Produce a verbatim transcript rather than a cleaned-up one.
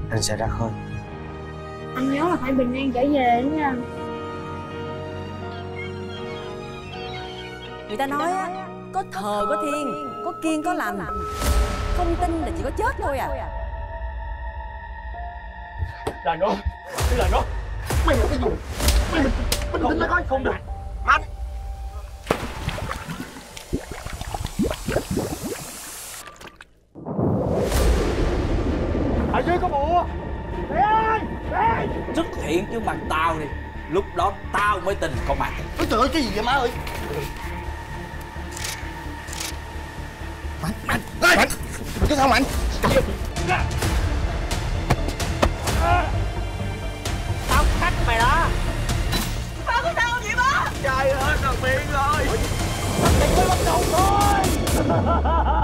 anh sẽ ra khơi. Anh nhớ là phải bình an trở về đó nha. Người ta nói á, có thờ có thiên, có kiêng có lành. Không tin là chỉ có chết thôi à. Là nó, đây là nó. Mày là cái gì? Mày bình bình tĩnh lại coi. Không được. Mạnh. Ở dưới có bùa. Mẹ ơi, mẹ. Xuất hiện trước mặt tao đi, lúc đó tao mới tin con Mạnh. Ôi trời ơi, cái gì vậy má ơi? Mạnh, Mạnh, Mạnh. Cái sao Mạnh? Tao cắt mày đó. Ba có sao vậy ba? Trời ơi, thằng Miên ơi. Mình mới bắt đầu thôi.